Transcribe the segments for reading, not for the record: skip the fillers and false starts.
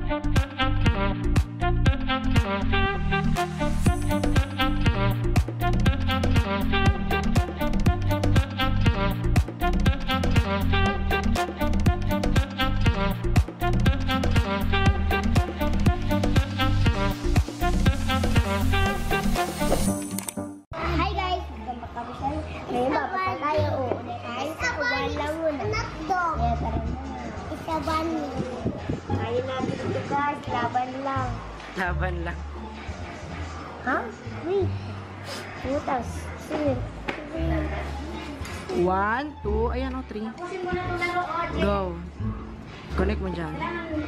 Ngayon babasa tayo. Ulit tayo sa uwan lang muna. Kaya tara na. Isaban mo. Kaya natin ito guys. Laban lang. Laban lang. Ha? Wait. Putas. Sige. 1, 2, ayan o, 3. Go. Connect mo dyan.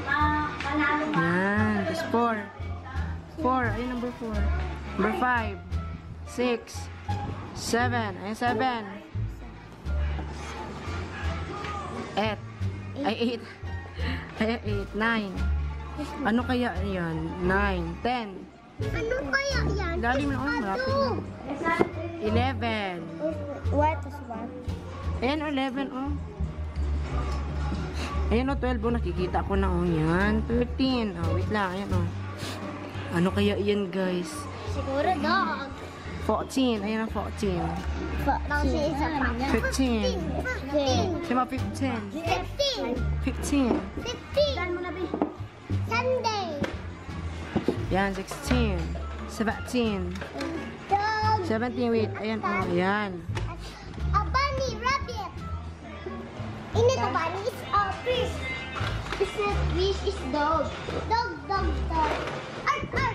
Yan. Tapos 4. 4. Ayun, number 4. Number 5. 6. 7. Ayun, 7. 8. Ay, 8. Ay, 8. 9. Ano kaya yan? 9. 10. Ano kaya yan? Lalim na. Oh, malapit na. 11. What is what? Ayan, 11, oh. Ayan, oh, 12, oh. Nakikita ko na, oh. Yan. 13. Oh, wait lang. Ayan, oh. Ano kaya yan, guys? Siguro dog. 14. Ayan, oh, 14. Kasi isa pa. 15. Sima, 15. 15. 15. 15. Saan mo na, Bi? Sunday. Yan, 16. 17. Dog. 17, wait. Ayan, oh. Ayan. A bunny, rabbit. Ini the bunny is a fish. Fish is dog. Dog, dog, dog. Arf, arf.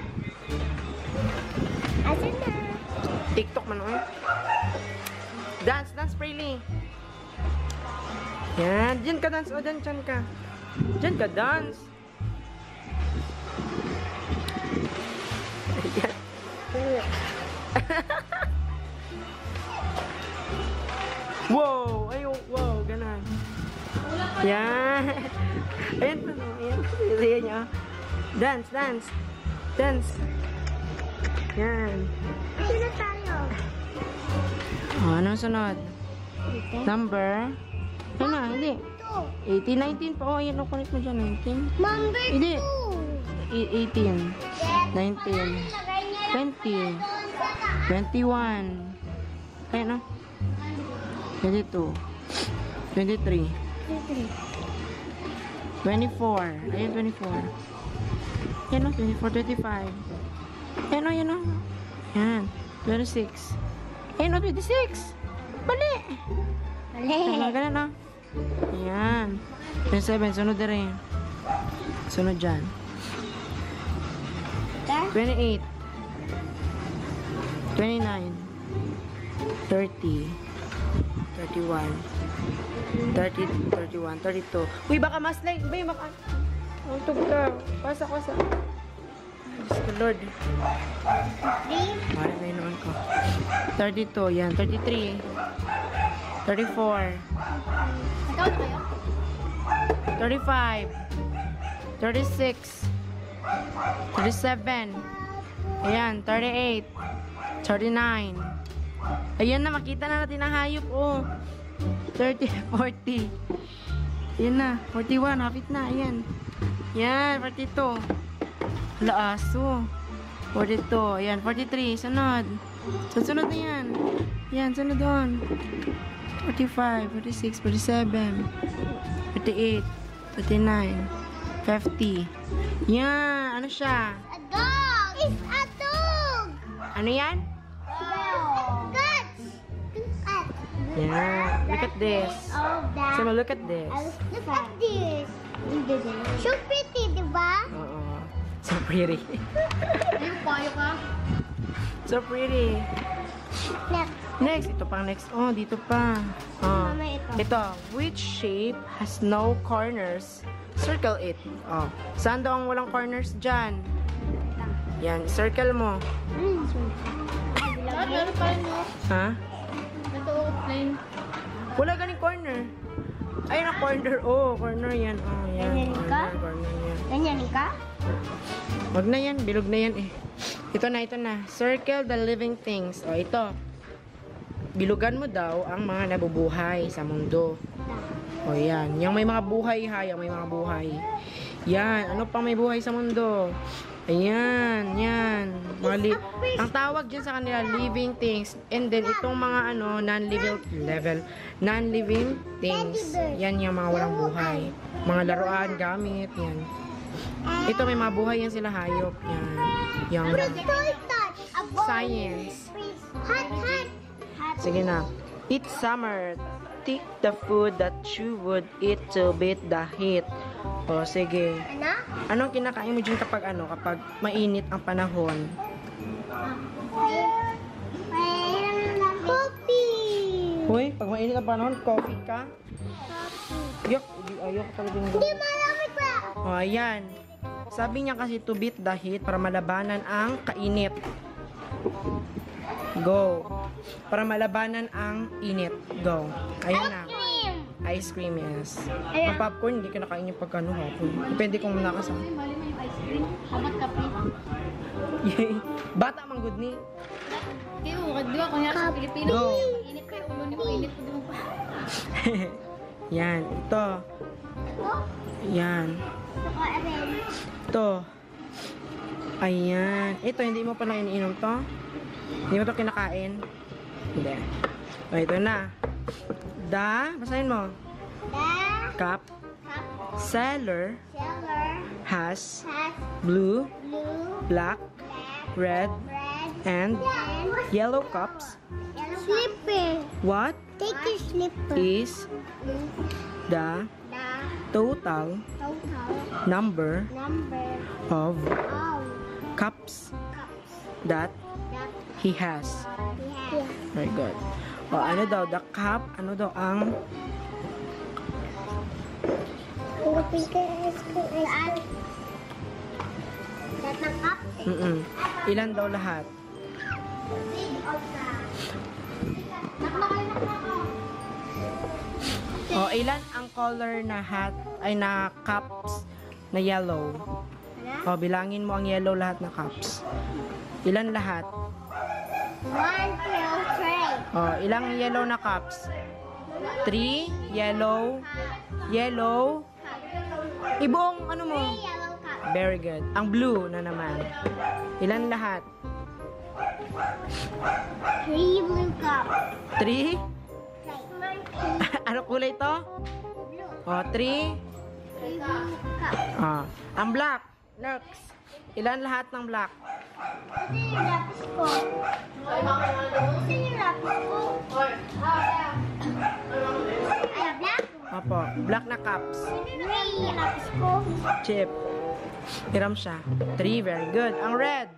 Asan na? TikTok man, oh. Dance, dance, Prayly. Yan. Diyan ka dance. O, dyan ka. Diyan ka dance. Ayan. Wow! Ay, wow! Ganon. Yan. Ayan pa, no? Ayan. Ayan niya. Dance, dance. Dance. Yan. Asan na tayo? Oh, anong sunod? Number? Ano na? Hindi. 18, 19 pa. Oh, ayan. Oh, connect mo dyan. 19. Number 2. Hindi. 18. 19. 20. 21. Ayan, oh. 22. 23. 24. Ayan, 24. Ayan, oh. 24, 25. Ayan, oh. Ayan, oh. Ayan. 26. Ayan, oh. 26. Bali. Ayan, ganun, oh. Ayan. 27. Sunod na rin. Sunod dyan. 28. 29. 30. 31. 30, 31, 32. Uy, baka mas like. Uy, baka. Untog ka. Pasok ko sa. Diyos ko, Lord. 3. Mara na yun naman ko. 32. Yan. 33. 34. 35. 36. 37. Ayan. 38. 39. Ayan na, makita na natin ang hayop, oh. 30, 40. Ayan na, 41, hapit na, ayan. Ayan, 42. Hala, aso. 42, ayan, 43, sunod. Sunod na yan. Ayan, sunod doon. 45, 46, 47, 48, 39, 50. Yan, ano siya? A dog. It's a dog. Ano yan? Cat. Cat. Yeah, look at this. Oh, that. So, look at this. Look at this. So pretty, diba? Oo. So pretty. Ayun, payo ka. So pretty. Next. Next, ito pang next. Oh, dito pa. Oh. Mama, ito. Ito, which shape has no corners? Circle it. Oh. Saan daw ang walang corners dyan? Yan, circle mo. Ano pa mo? Ha? Ito, plain. Wala ganing corner. Ay, na corner. Oh, corner yan. Oh, yan. Ganyan ka? Corner yan. Ganyan ka? Wag na yan. Bilog na yan eh. Ito na, ito na. Circle the living things. O, ito. Bilugan mo daw ang mga nabubuhay sa mundo. O, yan. Yung may mga buhay ha. Yung may mga buhay. Yan. Ano pang may buhay sa mundo? Ayan. Yan. Ang tawag dyan sa kanila, living things. And then, itong mga ano, non-living things. Yan yung mga walang buhay. Mga laruan, gamit. Yan. Ito may mga buhay yan sila hayop. Yan. Yung science. Hot. Sige na. Eat summer. Take the food that you would eat to beat the heat. O, sige. Ano? Anong kinakain mo dyan kapag mainit ang panahon? Coffee. Hoy, pag mainit ang panahon, coffee ka? Ayok talaga yung Hindi malamig pa. O, ayan. Sabi niya kasi to beat the heat para malabanan ang kainit. Go. Para malabanan ang init. Go. Ayun na. Ice cream, yes. Ang popcorn, hindi ka nakain yung pagkano hapon. Depende kung nakasama. Mali mo yung ice cream. Hamat kape. Yay. Bata mang good ni. Kaya di ba, kunyari sa Pilipino, Go. init pa yung ulo ni mainit pa din pa. Yan. Ito. Yan. Ito. Ayan. Ito, hindi mo pa na iniinom to? Hindi mo to kinakain? Hindi. O, ito na. Basahin mo. Cup. Seller has blue, black, red, and yellow cups. Slipper. What Take your slipper. is the total number of cups that he has? Very good. O, ano daw? The cup, ano daw ang ilan daw lahat? O, ilan ang color na hat ay na cups na yellow? O, bilangin mo ang yellow lahat na cups. Ilan lahat? 1, 2, 3. O, ilang yellow na cups? 3 yellow. Yellow. Ibuong ano mo? Yellow cup. Very good. Ang blue na naman. Ilan lahat? 3 blue cup. 3? Ano kulay to? Blue. O, 3. 3 blue cup. O, ang black. Next. Ilan lahat ng black? Ito yung lapis ko. Ito yung lapis ko. Ay, black. Opo. Black na cups. 3 yung lapis ko. Chip. Hiram siya. 3. Very good. Ang red.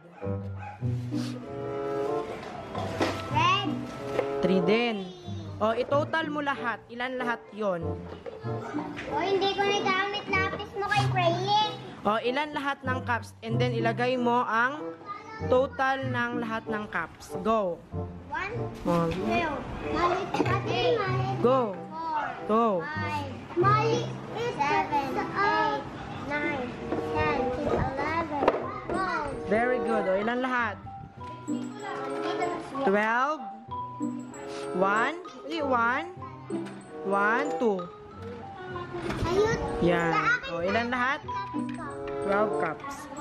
Red. 3 din. O, i-total mo lahat. Ilan lahat yon? O, hindi ko nagamit lapis mo kay Craylin. O, ilan lahat ng cups? And then, ilagay mo ang total ng lahat ng cups. Go. 1, O, 2, malit, ate, malit. go. 4, Go. 5, malit, 7, 8, 9, 10, 11, 12. Very good. O, ilan lahat? 12. 1. Hindi, 1. 1, 2. Ayun. Yan. Sa akin, O, ilan lahat? lapis ko. 12 cups.